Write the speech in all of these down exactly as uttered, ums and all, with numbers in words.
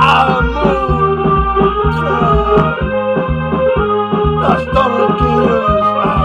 Amor, das torrequinhas.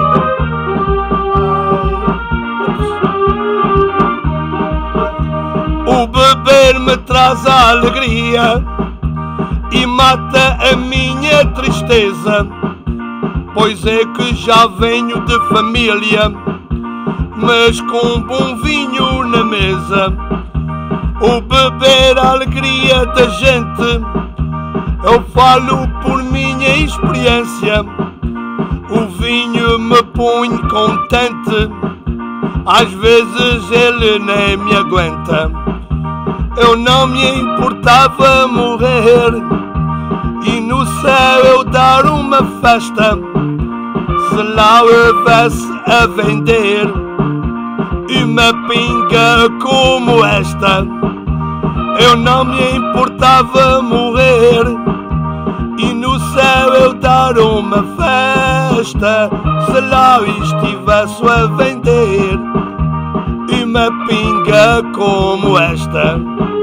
O beber me traz a alegria e mata a minha tristeza, pois é que já venho de família, mas com um bom vinho na mesa. O beber a alegria da gente, eu falo por minha experiência. O vinho me põe contente, às vezes ele nem me aguenta. Eu não me importava morrer e no céu eu dar uma festa, se lá houvesse a vender uma pinga como esta. Eu não me importava morrer e no céu eu dar uma festa, se lá estivesse a vender uma pinga como esta.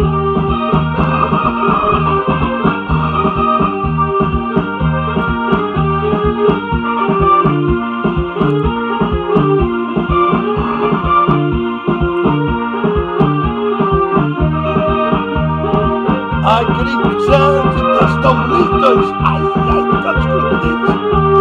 Ai, querido presente, estás tão bonitas. Ai, ai, está desculpadinhos.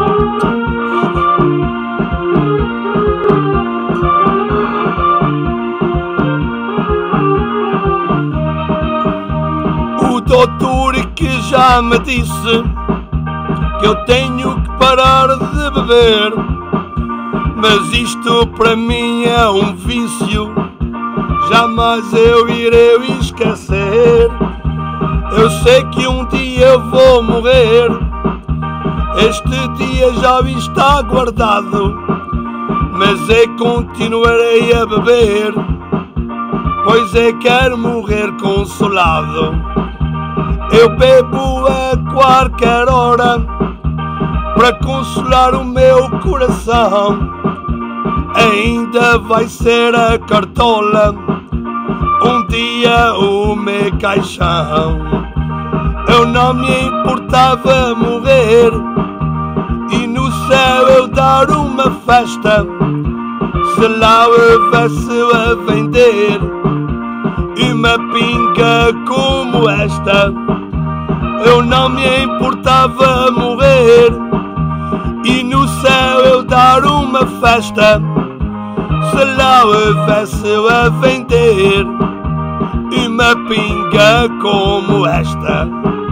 O doutor que já me disse que eu tenho que parar de beber, mas isto para mim é um vício, jamais eu irei esquecer. Eu sei que um dia eu vou morrer, este dia já está guardado, mas é continuarei a beber, pois é quero morrer consolado. Eu bebo a qualquer hora para consolar o meu coração, ainda vai ser a cartola um dia o meu caixão. Eu não me importava morrer e no céu eu dar uma festa, se lá houvesse a vender uma pinga como esta. Eu não me importava morrer e no céu eu dar uma festa, se lá houvesse a vender uma pinga como esta.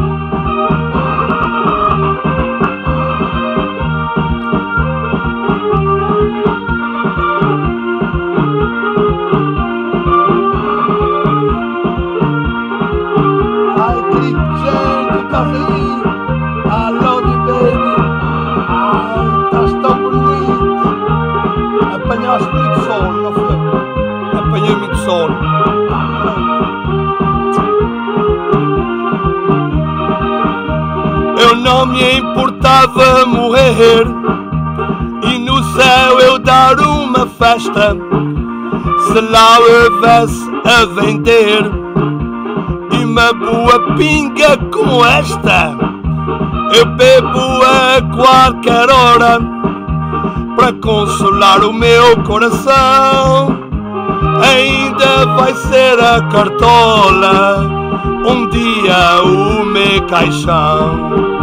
Ai, querido gente, estás aí? I love you, baby. Ai, estás tão bonito. Apanhaste muito sol, não foi? Apanhei muito sol. Eu não me importava morrer e no céu eu dar uma festa, se lá houvesse a vender uma boa pinga como esta. Eu bebo a qualquer hora para consolar o meu coração, ainda vai ser a cartola um dia o meu caixão.